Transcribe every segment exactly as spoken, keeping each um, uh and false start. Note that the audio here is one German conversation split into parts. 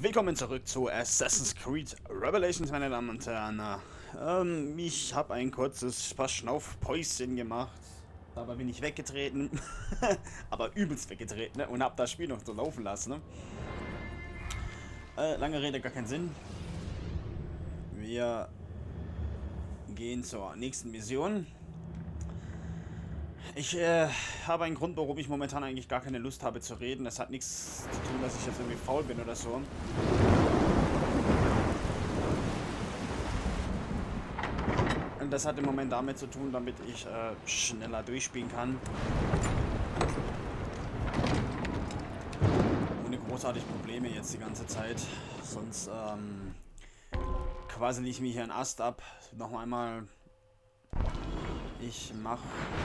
Willkommen zurück zu Assassin's Creed Revelations, meine Damen und Herren. Ähm, ich habe ein kurzes Verschnaufpäuschen gemacht. Dabei bin ich weggetreten. Aber übelst weggetreten, ne? Und habe das Spiel noch so laufen lassen. Ne? Äh, lange Rede, gar keinen Sinn. Wir gehen zur nächsten Mission. Ich äh, habe einen Grund, warum ich momentan eigentlich gar keine Lust habe zu reden. Das hat nichts zu tun, dass ich jetzt irgendwie faul bin oder so. Und das hat im Moment damit zu tun, damit ich äh, schneller durchspielen kann. Ohne großartig Probleme jetzt die ganze Zeit. Sonst ähm, quasi ich mich hier einen Ast ab. Noch einmal. Ich mache...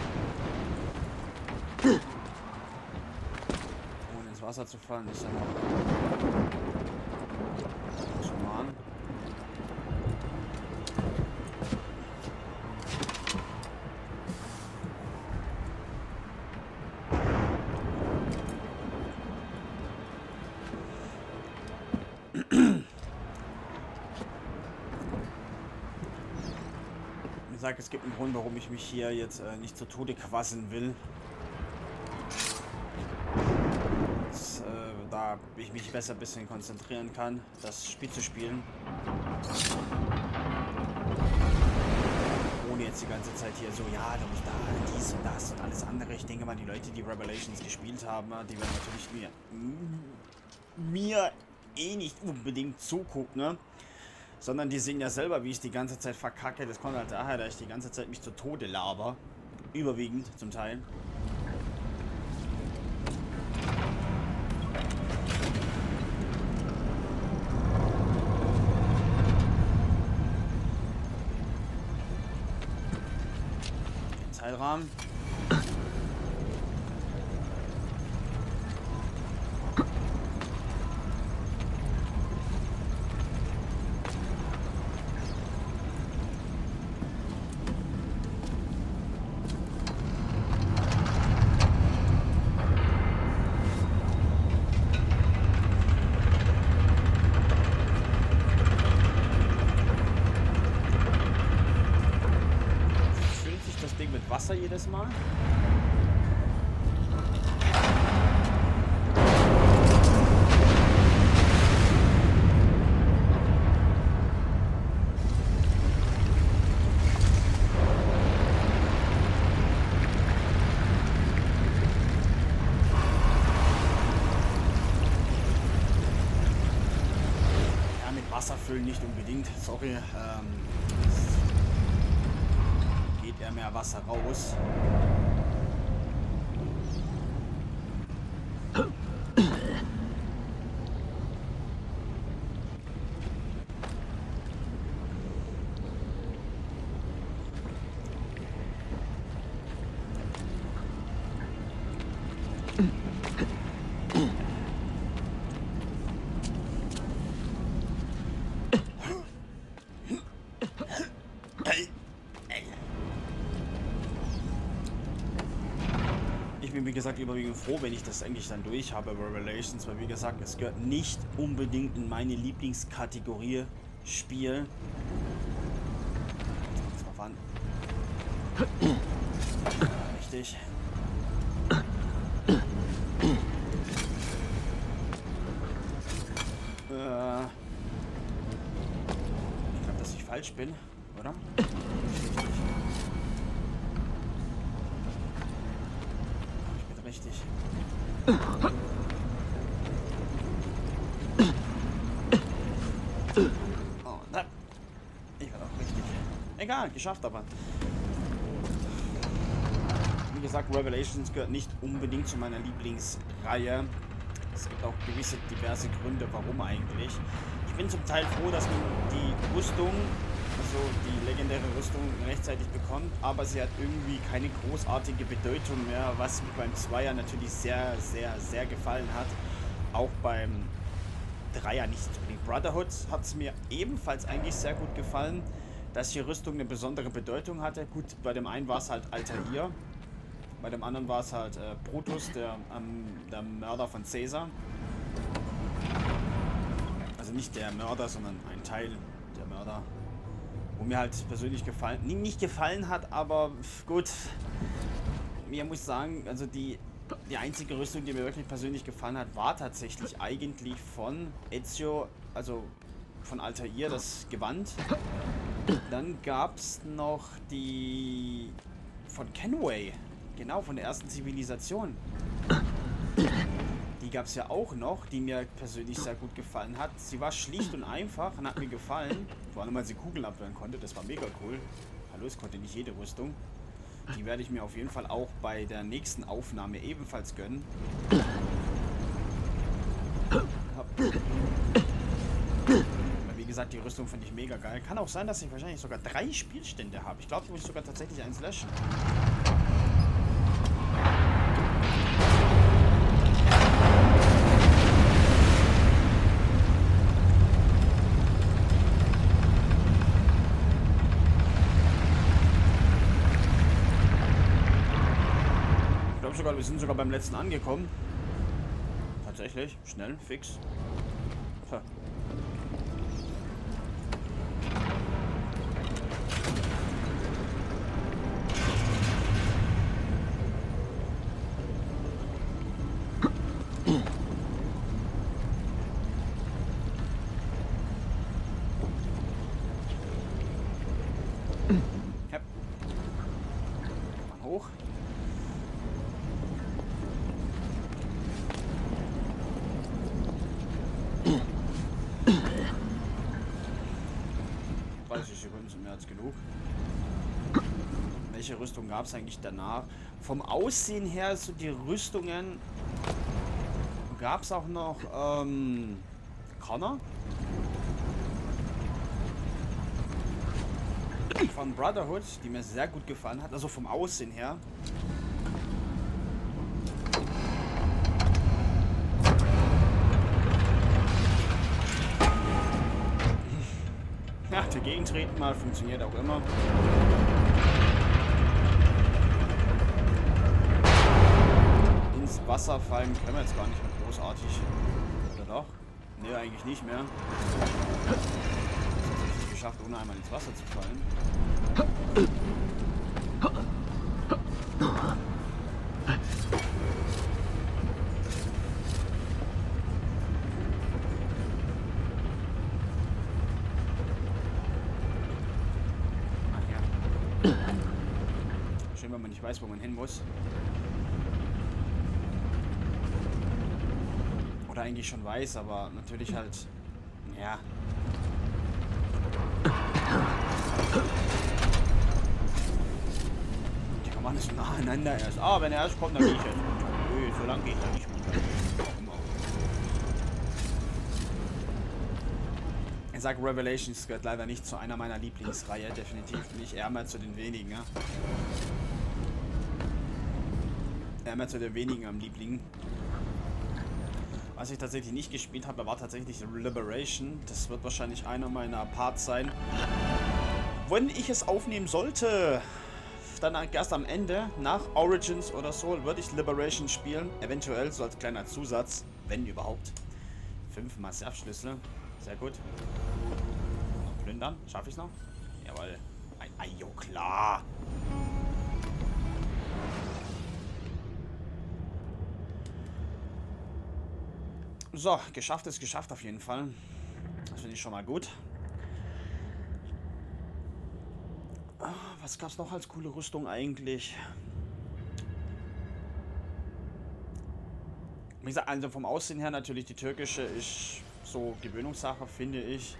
Ohne ins Wasser zu fallen, ist ja noch human. Ich sage, es gibt einen Grund, warum ich mich hier jetzt äh, nicht zu Tode quasseln will. Das, äh, da ich mich besser ein bisschen konzentrieren kann, das Spiel zu spielen. Ohne jetzt die ganze Zeit hier so, ja, du musst da, dies und das und alles andere. Ich denke mal, die Leute, die Revelations gespielt haben, die werden natürlich mir, mir eh nicht unbedingt zugucken, ne? Sondern die sehen ja selber, wie ich die ganze Zeit verkacke. Das kommt halt daher, da ich die ganze Zeit mich zu Tode laber. Überwiegend, zum Teil. Den Zeitrahmen. Wasser jedes Mal. Ja, mit Wasser füllen nicht unbedingt. Sorry. Ähm, er mehr Wasser raus. Ich bin, wie gesagt, überwiegend froh, wenn ich das eigentlich dann durch habe, Revelations, weil, wie gesagt, es gehört nicht unbedingt in meine Lieblingskategorie Spiel. Jetzt mal fahren. Richtig. Äh, ich glaube, dass ich falsch bin, oder? Richtig. Oh, nein. Ich war doch richtig. Egal, geschafft aber. Wie gesagt, Revelations gehört nicht unbedingt zu meiner Lieblingsreihe. Es gibt auch gewisse diverse Gründe, warum eigentlich. Ich bin zum Teil froh, dass man die Rüstung, also die legendäre Rüstung, rechtzeitig bekommt, aber sie hat irgendwie keine großartige Bedeutung mehr, was mir beim Zweier natürlich sehr, sehr, sehr gefallen hat. Auch beim Dreier nicht. Brotherhood hat es mir ebenfalls eigentlich sehr gut gefallen, dass die Rüstung eine besondere Bedeutung hatte. Gut, bei dem einen war es halt Altair, bei dem anderen war es halt äh, Brutus, der, ähm, der Mörder von Caesar. Also nicht der Mörder, sondern ein Teil der Mörder. Wo mir halt persönlich gefallen, nicht gefallen hat, aber gut. Mir muss sagen, also die, die einzige Rüstung, die mir wirklich persönlich gefallen hat, war tatsächlich eigentlich von Ezio, also von Altair, das Gewand. Dann gab es noch die von Kenway, genau, von der ersten Zivilisation. Die gab es ja auch noch, die mir persönlich sehr gut gefallen hat. Sie war schlicht und einfach und hat mir gefallen. Vor allem, weil sie Kugeln abwehren konnte. Das war mega cool. Hallo, es konnte nicht jede Rüstung. Die werde ich mir auf jeden Fall auch bei der nächsten Aufnahme ebenfalls gönnen. Wie gesagt, die Rüstung finde ich mega geil. Kann auch sein, dass ich wahrscheinlich sogar drei Spielstände habe. Ich glaube, ich muss sogar tatsächlich eins löschen. Sogar, wir sind sogar beim letzten angekommen. Tatsächlich, schnell, fix. Ha. Ja. Mal hoch. dreißig Sekunden sind mehr als genug. Welche Rüstung gab es eigentlich danach? Vom Aussehen her, so die Rüstungen gab es auch noch ähm, Connor von Brotherhood, die mir sehr gut gefallen hat, also vom Aussehen her. Ja, dagegen treten mal, funktioniert auch immer. Ins Wasser fallen können wir jetzt gar nicht mehr großartig. Oder doch? Ne, eigentlich nicht mehr. Das habe ich geschafft, ohne einmal ins Wasser zu fallen. Schön, wenn man nicht weiß, wo man hin muss. Oder eigentlich schon weiß, aber natürlich halt, ja. Die kann man so nacheinander erst. Ah, wenn er erst kommt, dann gehe ich jetzt. Nö, so lange gehe ich da nicht runter. Ich sage, Revelations gehört leider nicht zu einer meiner Lieblingsreihe, definitiv nicht, eher mal zu den wenigen, ja. Eher mal zu den wenigen am Liebling. Was ich tatsächlich nicht gespielt habe, war tatsächlich Liberation. Das wird wahrscheinlich einer meiner Parts sein. Wenn ich es aufnehmen sollte, dann erst am Ende, nach Origins oder so, würde ich Liberation spielen. Eventuell so als kleiner Zusatz, wenn überhaupt. Fünfmal Surfschlüssel. Sehr gut. Noch plündern. Schaffe ich es noch? Jawohl. Ajo, klar. So, geschafft ist geschafft auf jeden Fall. Das finde ich schon mal gut. Was gab es noch als coole Rüstung eigentlich? Wie gesagt, also vom Aussehen her natürlich die türkische ist so Gewöhnungssache, finde ich.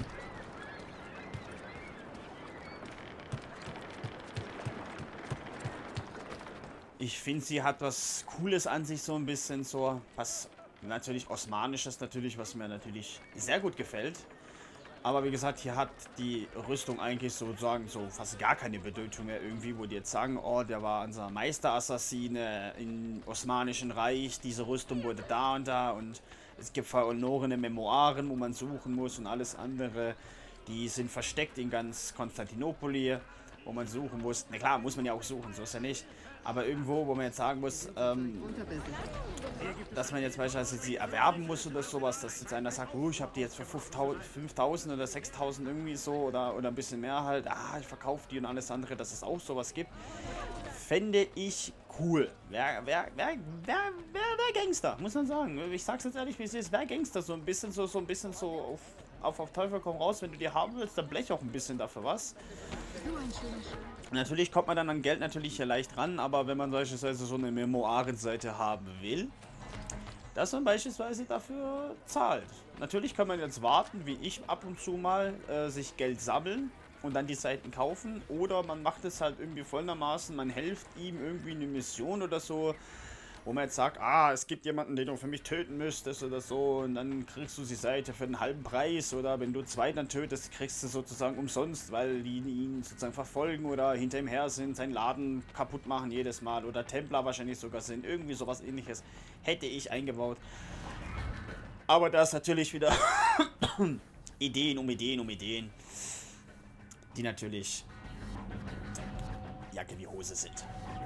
Ich finde, sie hat was Cooles an sich, so ein bisschen so, was natürlich Osmanisches natürlich, was mir natürlich sehr gut gefällt. Aber wie gesagt, hier hat die Rüstung eigentlich sozusagen so fast gar keine Bedeutung mehr irgendwie, wo die jetzt sagen, oh, der war unser Meisterassassine im Osmanischen Reich, diese Rüstung wurde da und da und es gibt verlorene Memoiren, wo man suchen muss und alles andere, die sind versteckt in ganz Konstantinopel, wo man suchen muss. Na klar, muss man ja auch suchen, so ist ja nicht. Aber irgendwo, wo man jetzt sagen muss, ähm, dass man jetzt beispielsweise sie erwerben muss oder sowas, dass jetzt einer sagt, oh, ich habe die jetzt für fünftausend oder sechstausend irgendwie so oder, oder ein bisschen mehr halt, ah, ich verkaufe die und alles andere, dass es auch sowas gibt, fände ich cool. Wer, wer, wer, wer, wer, wer Gangster, muss man sagen. Ich sag's jetzt ehrlich, wie es ist, wer Gangster, so ein bisschen so, so ein bisschen so auf, auf, auf Teufel komm raus, wenn du die haben willst, dann blech auch ein bisschen dafür was. Natürlich kommt man dann an Geld natürlich hier leicht ran, aber wenn man beispielsweise so eine Memoirenseite haben will, dass man beispielsweise dafür zahlt. Natürlich kann man jetzt warten, wie ich ab und zu mal, äh, sich Geld sammeln und dann die Seiten kaufen, oder man macht es halt irgendwie folgendermaßen, man hilft ihm irgendwie eine Mission oder so, wo man jetzt sagt, ah, es gibt jemanden, den du für mich töten müsstest oder so, und dann kriegst du die Seite für einen halben Preis, oder wenn du zwei dann tötest, kriegst du sozusagen umsonst, weil die ihn sozusagen verfolgen oder hinter ihm her sind, seinen Laden kaputt machen jedes Mal, oder Templer wahrscheinlich sogar sind, irgendwie sowas ähnliches hätte ich eingebaut. Aber da ist natürlich wieder Ideen um Ideen um Ideen, die natürlich Jacke wie Hose sind.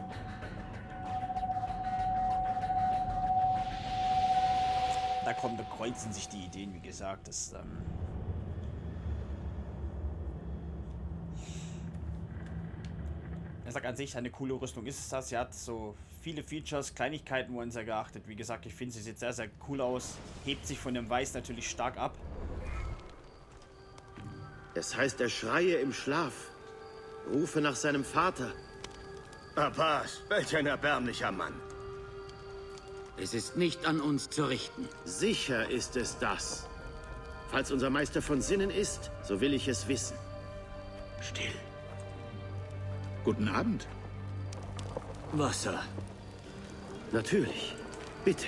Da kommen, da kreuzen sich die Ideen, wie gesagt. Das, ähm ich sag an sich, eine coole Rüstung ist es das. Sie hat so viele Features, Kleinigkeiten wurden sehr geachtet. Wie gesagt, ich finde, sie sieht sehr, sehr cool aus. Hebt sich von dem Weiß natürlich stark ab. Es heißt, er schreie im Schlaf. Rufe nach seinem Vater. Abbas, welch ein erbärmlicher Mann. Es ist nicht an uns zu richten. Sicher ist es das. Falls unser Meister von Sinnen ist, so will ich es wissen. Still. Guten Abend. Wasser. Natürlich. Bitte.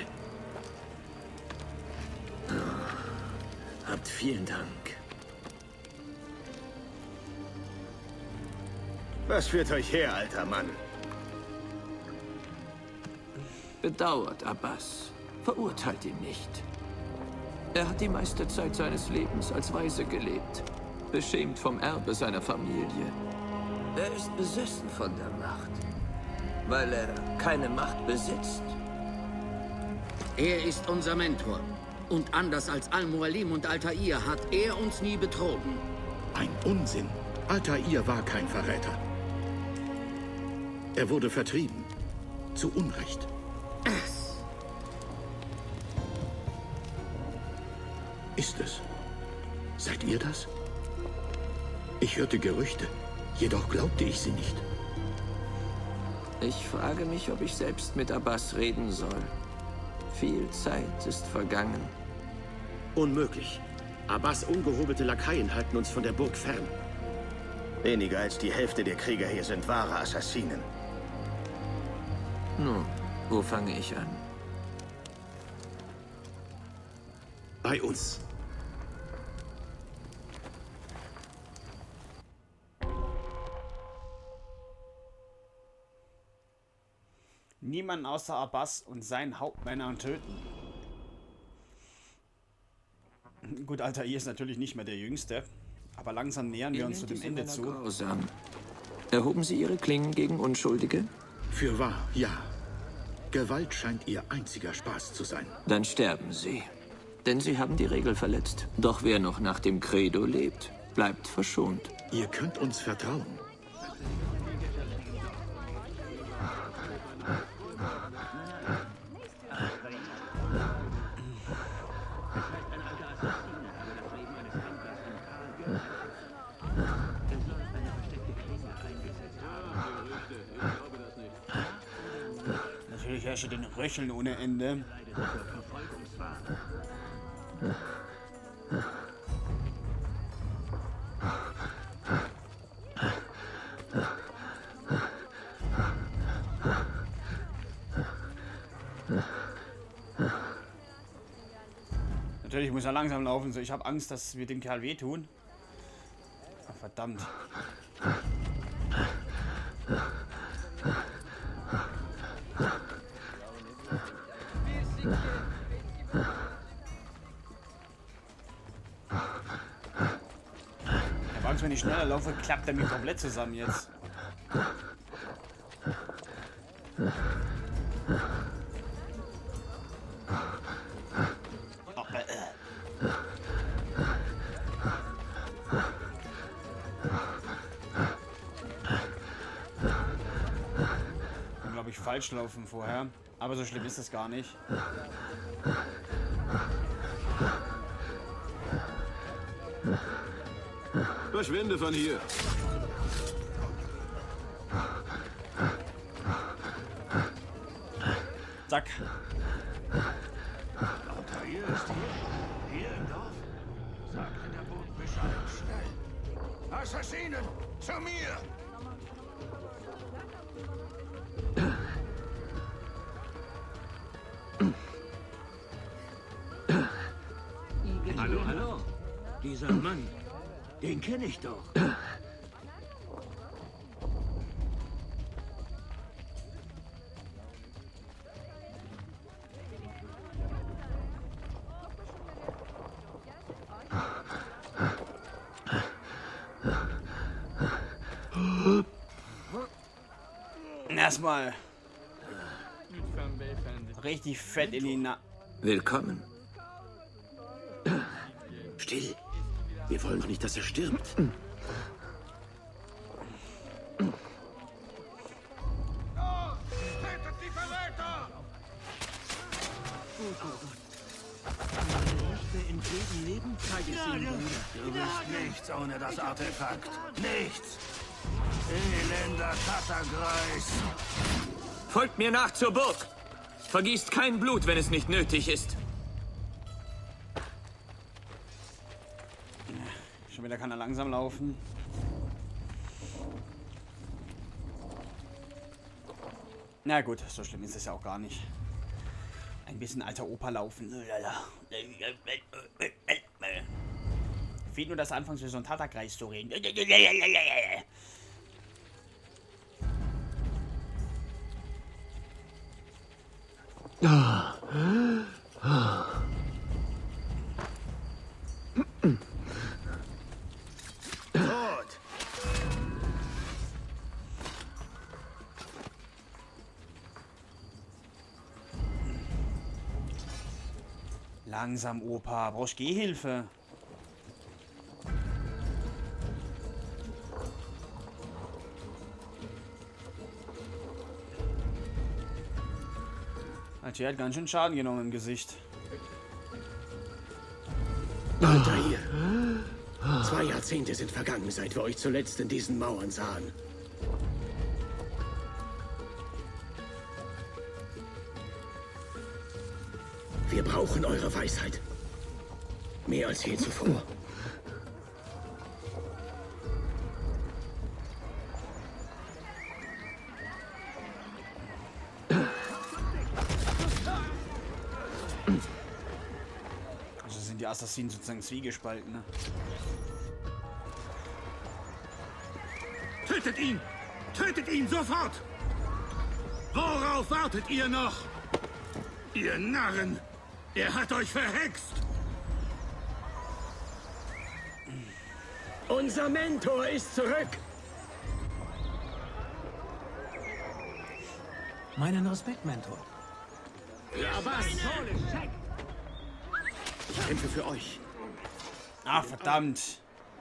Oh, habt vielen Dank. Was führt euch her, alter Mann? Bedauert Abbas. Verurteilt ihn nicht. Er hat die meiste Zeit seines Lebens als Waise gelebt. Beschämt vom Erbe seiner Familie. Er ist besessen von der Macht. Weil er keine Macht besitzt. Er ist unser Mentor. Und anders als Al-Mualim und Altair hat er uns nie betrogen. Ein Unsinn. Altair war kein Verräter. Er wurde vertrieben. Zu Unrecht. Es. Ist es? Seid ihr das? Ich hörte Gerüchte, jedoch glaubte ich sie nicht. Ich frage mich, ob ich selbst mit Abbas reden soll. Viel Zeit ist vergangen. Unmöglich. Abbas ungehobelte Lakaien halten uns von der Burg fern. Weniger als die Hälfte der Krieger hier sind wahre Assassinen. Nun, wo fange ich an? Bei uns. Niemanden außer Abbas und seinen Hauptmännern töten. Gut, Altair ist natürlich nicht mehr der Jüngste, aber langsam nähern wir uns zu dem Ende zu. Grausam. Erhoben Sie Ihre Klingen gegen Unschuldige? Für wahr, ja. Gewalt scheint ihr einziger Spaß zu sein. Dann sterben Sie. Denn Sie haben die Regel verletzt. Doch wer noch nach dem Credo lebt, bleibt verschont. Ihr könnt uns vertrauen. Natürlich herrsche den Röcheln ohne Ende. Natürlich muss er langsam laufen, so ich habe Angst, dass wir dem Kerl wehtun. Ach, verdammt. Ich habe Angst, wenn ich schneller laufe, klappt er mir komplett zusammen jetzt. falsch laufen vorher. Aber so schlimm ist es gar nicht. Verschwinde von hier. Zack. Altair ist hier? Hier im Dorf? Sag Ritterburg Bescheid, schnell. Assassinen, zu mir! Hallo, hallo. Dieser Mann, den kenne ich doch. Erstmal richtig fett in die Na... Willkommen. Still. Wir wollen doch nicht, dass er stirbt. Du bist nichts ohne das Artefakt. Nichts. Elender Tattergreis. Folgt mir nach zur Burg. Vergießt kein Blut, wenn es nicht nötig ist. Schon wieder kann er langsam laufen. Na gut, so schlimm ist es ja auch gar nicht. Ein bisschen alter Opa laufen. Fehlt nur das Anfangs für so einen Tatterkreis zu reden. Tot. Langsam, Opa. Brauchst Gehhilfe? Altair hat ganz schön Schaden genommen im Gesicht. Altair. Zwei Jahrzehnte sind vergangen, seit wir euch zuletzt in diesen Mauern sahen. Wir brauchen eure Weisheit. Mehr als je zuvor. Also sind die Assassinen sozusagen zwiegespalten, ne? Tötet ihn! Tötet ihn sofort! Worauf wartet ihr noch? Ihr Narren! Er hat euch verhext! Unser Mentor ist zurück! Meinen Respekt, Mentor. Ich kämpfe für euch. Ach, verdammt.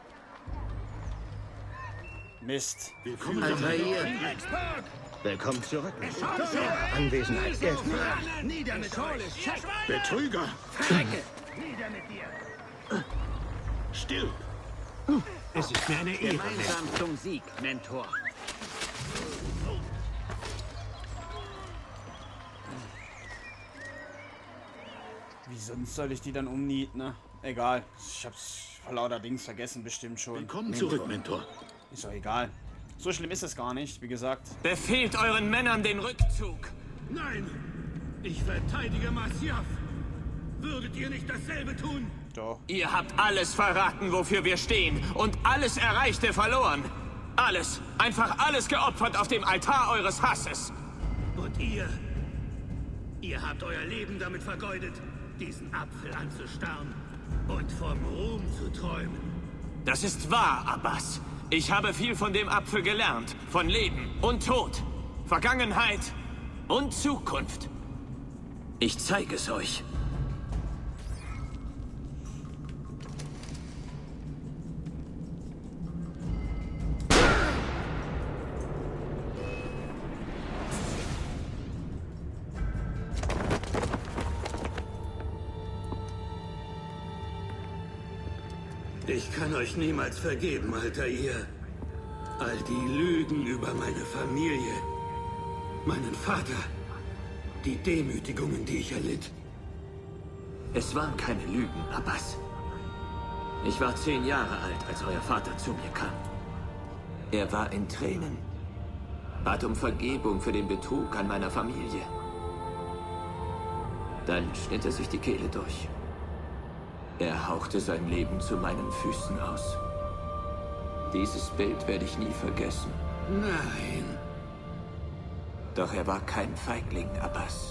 Mist. Willkommen, Altair. Willkommen zurück. Anwesenheit gilt. Nieder mit euch! Betrüger! Nieder mit dir! Still! Es ist mir eine Ehre. Gemeinsam zum Sieg, Mentor. Wie sonst soll ich die dann umnieten, ne? Egal. Ich hab's vor lauter Dings vergessen, bestimmt schon. Willkommen zurück, Mentor. Ist doch egal. So schlimm ist es gar nicht, wie gesagt. Befehlt euren Männern den Rückzug. Nein! Ich verteidige Masyaf! Würdet ihr nicht dasselbe tun? Doch. Ihr habt alles verraten, wofür wir stehen. Und alles Erreichte verloren. Alles. Einfach alles geopfert auf dem Altar eures Hasses. Und ihr? Ihr habt euer Leben damit vergeudet, diesen Apfel anzustarren und vom Ruhm zu träumen. Das ist wahr, Abbas. Ich habe viel von dem Apfel gelernt. Von Leben und Tod. Vergangenheit und Zukunft. Ich zeige es euch. Ich kann euch niemals vergeben, Altair. All die Lügen über meine Familie, meinen Vater, die Demütigungen, die ich erlitt. Es waren keine Lügen, Abbas. Ich war zehn Jahre alt, als euer Vater zu mir kam. Er war in Tränen, bat um Vergebung für den Betrug an meiner Familie. Dann schnitt er sich die Kehle durch. Er hauchte sein Leben zu meinen Füßen aus. Dieses Bild werde ich nie vergessen. Nein. Doch er war kein Feigling, Abbas.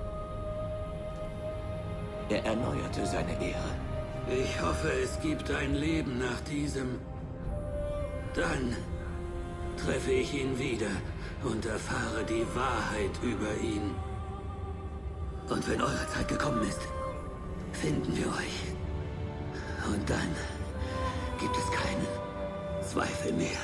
Er erneuerte seine Ehre. Ich hoffe, es gibt ein Leben nach diesem. Dann treffe ich ihn wieder und erfahre die Wahrheit über ihn. Und wenn eure Zeit gekommen ist, finden wir euch. Und dann gibt es keinen Zweifel mehr.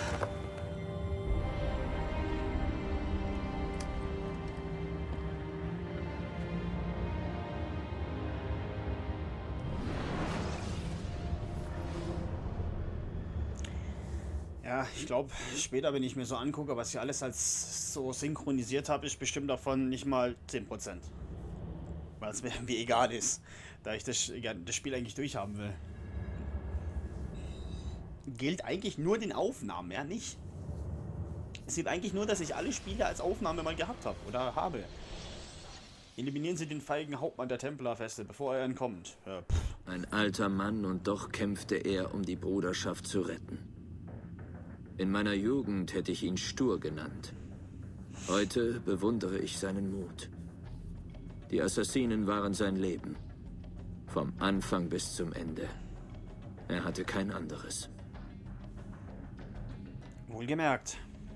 Ja, ich glaube, später, wenn ich mir so angucke, was ich alles als so synchronisiert habe, ist bestimmt davon nicht mal zehn Prozent. Weil es mir irgendwie egal ist, da ich das, ja, das Spiel eigentlich durchhaben will. Gilt eigentlich nur den Aufnahmen, ja nicht. Es gilt eigentlich nur, dass ich alle Spiele als Aufnahme mal gehabt habe oder habe. Eliminieren Sie den feigen Hauptmann der Templerfeste, bevor er entkommt. Ja, Ein alter Mann, und doch kämpfte er, um die Bruderschaft zu retten. In meiner Jugend hätte ich ihn stur genannt. Heute bewundere ich seinen Mut. Die Assassinen waren sein Leben. Vom Anfang bis zum Ende. Er hatte kein anderes. Wohlgemerkt.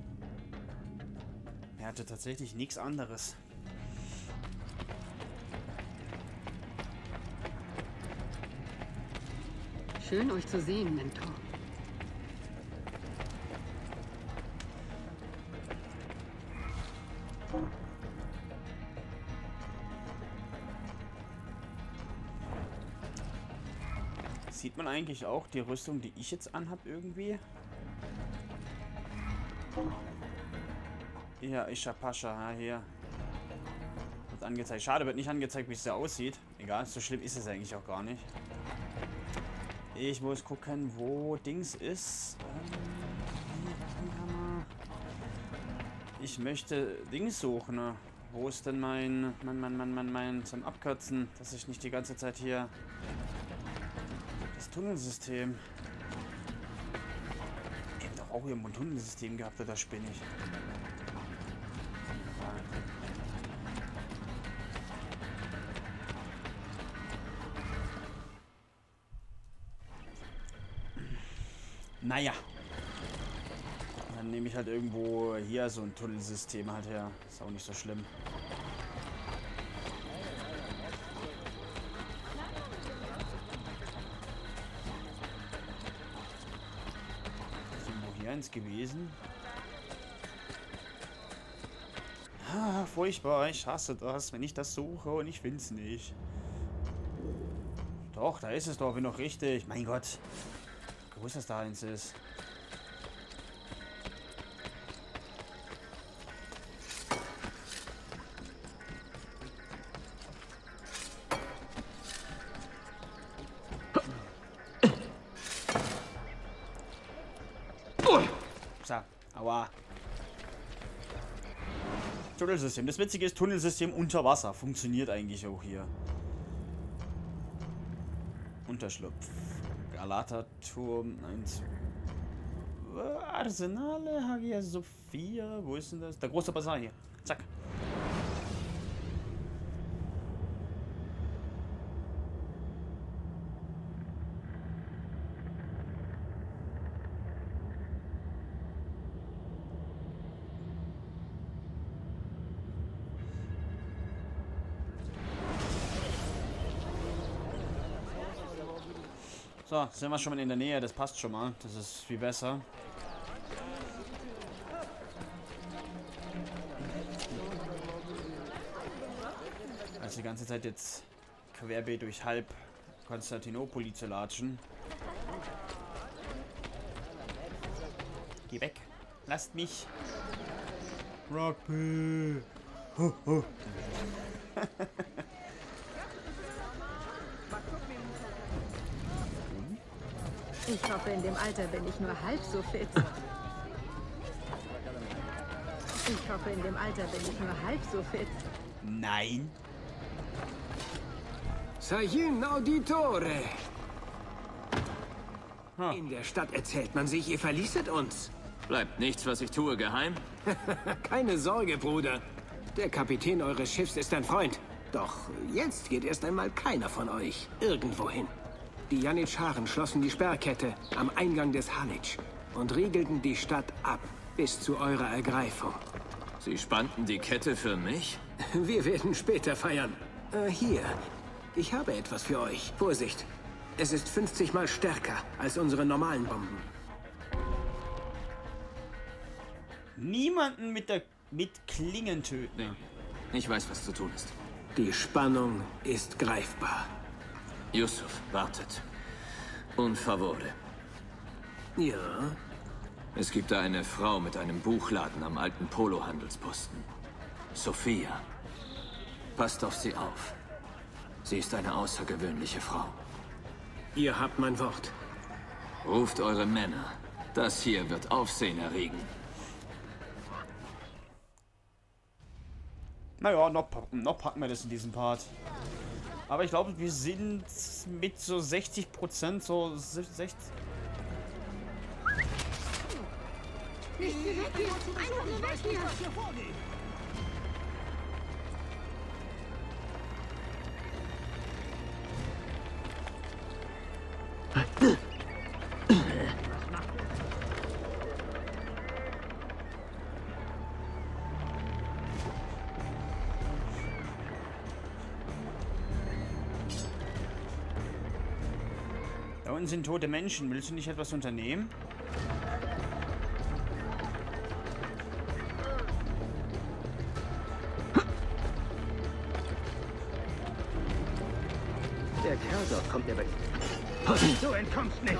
Er hatte tatsächlich nichts anderes. Schön, euch zu sehen, Mentor. Sieht man eigentlich auch die Rüstung, die ich jetzt anhab, irgendwie? Ja, Isha Pascha, ja, hier. Wird angezeigt. Schade, wird nicht angezeigt, wie es da aussieht. Egal, so schlimm ist es eigentlich auch gar nicht. Ich muss gucken, wo Dings ist. Ähm, ich möchte Dings suchen. Ne? Wo ist denn mein, mein, mein, mein, mein, mein, zum Abkürzen, dass ich nicht die ganze Zeit hier das Tunnelsystem. Ich hab doch auch hier ein Tunnelsystem gehabt, oder spinne ich? Naja. Dann nehme ich halt irgendwo hier so ein Tunnelsystem halt her. Ist auch nicht so schlimm. Ist irgendwo hier eins gewesen? Ah, furchtbar. Ich hasse das, wenn ich das suche und ich finde es nicht. Doch, da ist es doch, bin noch richtig. Mein Gott. Wo ist das da eins ist? So, aua. Tunnelsystem. Das Witzige ist, Tunnelsystem unter Wasser. Funktioniert eigentlich auch hier. Unterschlupf. Galata-Turm eins. Arsenale, Hagia Sophia. Wo ist denn das? Der große Bazar hier. Zack. So, sind wir schon mal in der Nähe, das passt schon mal. Das ist viel besser. Als die ganze Zeit jetzt querbeet durch halb Konstantinopoli zu latschen. Geh weg. Lasst mich. Rugby. Ho, ho. Ich hoffe, in dem Alter bin ich nur halb so fit. Ich hoffe, in dem Alter bin ich nur halb so fit. Nein. Sajin Auditore. Huh. In der Stadt erzählt man sich, ihr verließet uns. Bleibt nichts, was ich tue, geheim? Keine Sorge, Bruder. Der Kapitän eures Schiffs ist ein Freund. Doch jetzt geht erst einmal keiner von euch irgendwohin. Die Janitscharen schlossen die Sperrkette am Eingang des Halic und riegelten die Stadt ab bis zu eurer Ergreifung. Sie spannten die Kette für mich? Wir werden später feiern. Äh, hier, ich habe etwas für euch. Vorsicht, es ist fünfzig Mal stärker als unsere normalen Bomben. Niemanden mit der mit Klingen töten. Nee. Ich weiß, was zu tun ist. Die Spannung ist greifbar. Yusuf, wartet. Un favore. Ja? Es gibt da eine Frau mit einem Buchladen am alten Polo-Handelsposten. Sophia. Passt auf sie auf. Sie ist eine außergewöhnliche Frau. Ihr habt mein Wort. Ruft eure Männer. Das hier wird Aufsehen erregen. Naja, noch, noch packen wir das in diesem Part. Aber ich glaube, wir sind mit so sechzig Prozent, so sechzig... Nicht direkt hier! Einfach nur weg hier! Da unten sind tote Menschen. Willst du nicht etwas unternehmen? Der Kerl dort kommt dir weg. Du entkommst nicht.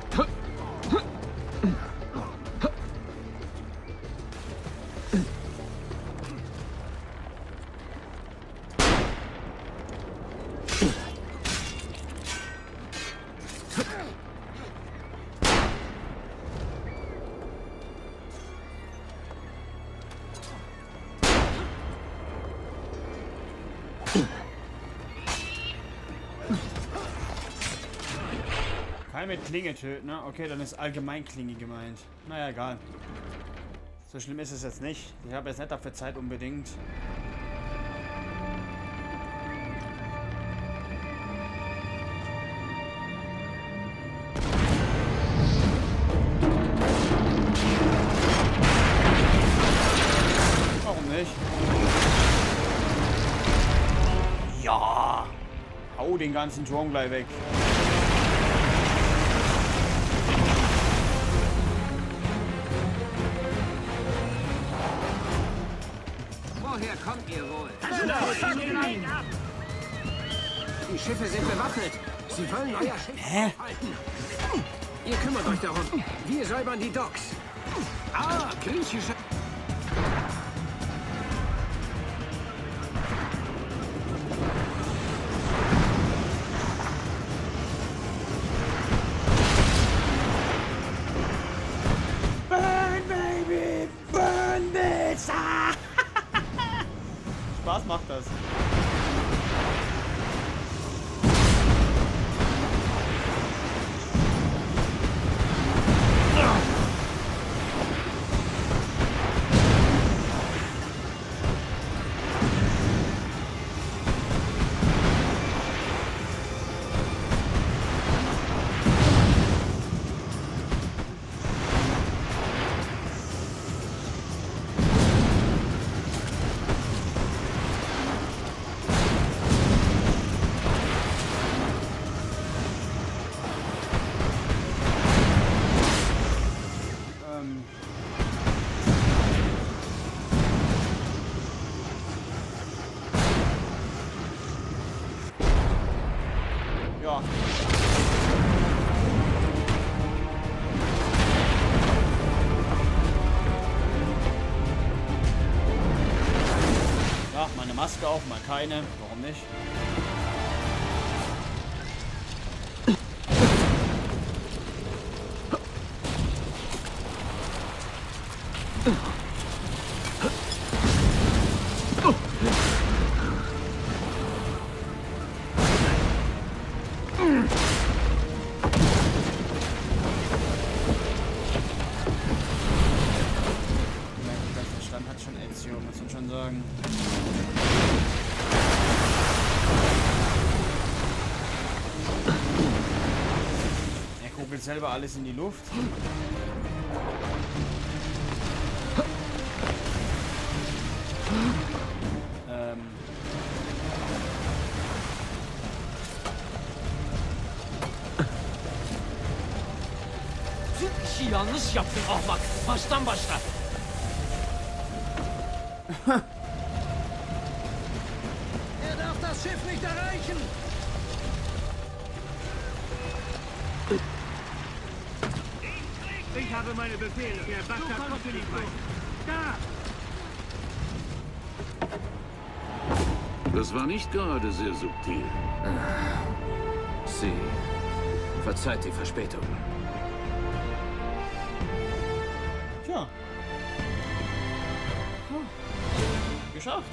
Kein mit Klinge töten, ne? Okay, dann ist allgemein Klinge gemeint. Naja, egal. So schlimm ist es jetzt nicht. Ich habe jetzt nicht dafür Zeit unbedingt. Warum nicht? Ja! Hau den ganzen Turm gleich weg. Woher kommt ihr wohl? Die Schiffe sind bewaffnet. Sie wollen euer Schiff aufhalten. Ihr kümmert euch darum. Wir säubern die Docks. Ah, griechische... Burn, baby! Burn, bitch! Ah! Spaß macht das. Ja. Maske auf, mal keine. Warum nicht? Selber alles in die Luft. Ähm. Yanlış yaptın ahmak. Baştan başla. Er darf das Schiff nicht erreichen. Ich habe meine Befehle. Der Bastard konnte nicht weiter. Da! Das war nicht gerade sehr subtil. Sie. Verzeiht die Verspätung. Tja. Hm. Geschafft.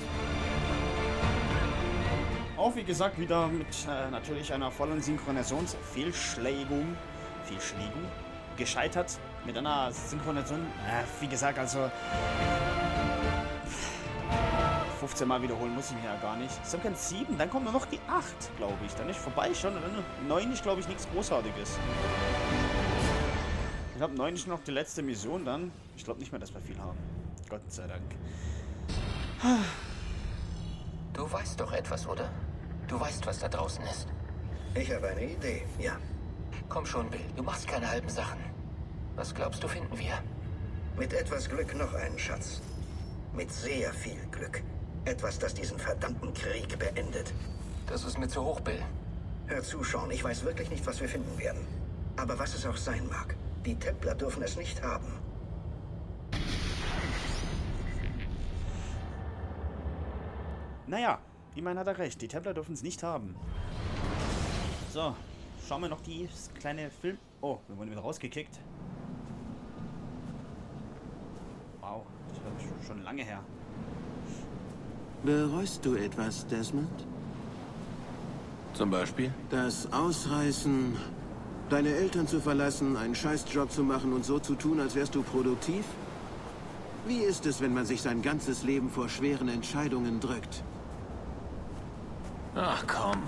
Auch wie gesagt wieder mit äh, natürlich einer vollen Synchronisationsfehlschlägung. Fehlschlägung? Gescheitert. Mit einer Synchronisation. Äh, wie gesagt, also fünfzehn Mal wiederholen muss ich mir ja gar nicht. Second sieben, dann kommt nur noch die acht, glaube ich. Dann ist vorbei schon. Und dann neun ist, glaube ich, nichts Großartiges. Ich glaube, neun ist noch die letzte Mission dann. Ich glaube nicht mehr, dass wir viel haben. Gott sei Dank. Du weißt doch etwas, oder? Du weißt, was da draußen ist. Ich habe eine Idee, ja. Komm schon, Bill. Du machst keine halben Sachen. Was glaubst du, finden wir? Mit etwas Glück noch einen Schatz. Mit sehr viel Glück. Etwas, das diesen verdammten Krieg beendet. Das ist mir zu hoch, Bill. Hör zu, Sean. Ich weiß wirklich nicht, was wir finden werden. Aber was es auch sein mag, die Templer dürfen es nicht haben. Naja, immerhin hat er recht. Die Templer dürfen es nicht haben. So, schauen wir noch die kleine Film... Oh, wir wurden wieder rausgekickt. Wow, das war schon lange her. Bereust du etwas, Desmond? Zum Beispiel? Das Ausreißen, deine Eltern zu verlassen, einen Scheißjob zu machen und so zu tun, als wärst du produktiv? Wie ist es, wenn man sich sein ganzes Leben vor schweren Entscheidungen drückt? Ach komm.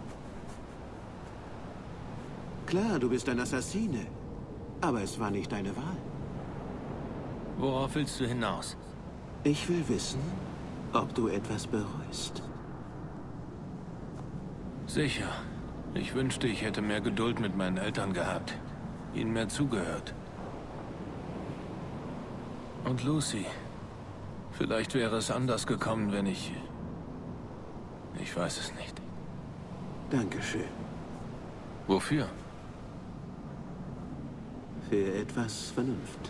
Klar, du bist ein Assassine. Aber es war nicht deine Wahl. Worauf willst du hinaus? Ich will wissen, ob du etwas bereust. Sicher. Ich wünschte, ich hätte mehr Geduld mit meinen Eltern gehabt. Ihnen mehr zugehört. Und Lucy. Vielleicht wäre es anders gekommen, wenn ich... Ich weiß es nicht. Dankeschön. Wofür? Für etwas Vernunft.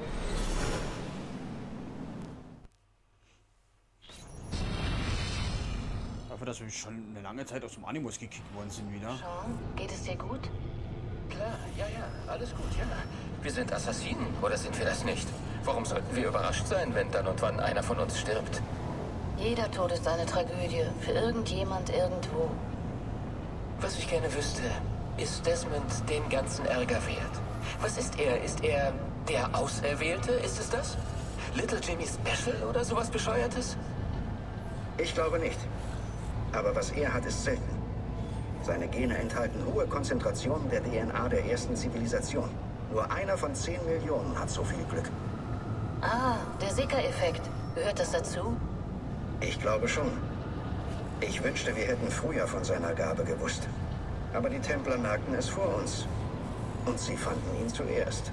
Dafür, dass wir schon eine lange Zeit aus dem Animus gekickt worden sind wieder. Sean, geht es dir gut? Klar, ja, ja, alles gut, ja. Wir sind Assassinen, oder sind wir das nicht? Warum sollten wir überrascht sein, wenn dann und wann einer von uns stirbt? Jeder Tod ist eine Tragödie. Für irgendjemand irgendwo. Was ich gerne wüsste, ist Desmond den ganzen Ärger wert? Was ist er? Ist er der Auserwählte? Ist es das? Little Jimmy Special oder sowas Bescheuertes? Ich glaube nicht. Aber was er hat, ist selten. Seine Gene enthalten hohe Konzentrationen der D N A der ersten Zivilisation. Nur einer von zehn Millionen hat so viel Glück. Ah, der Sika-Effekt. Gehört das dazu? Ich glaube schon. Ich wünschte, wir hätten früher von seiner Gabe gewusst. Aber die Templer merkten es vor uns. Und sie fanden ihn zuerst.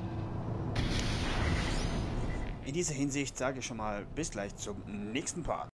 In dieser Hinsicht sage ich schon mal bis gleich zum nächsten Part.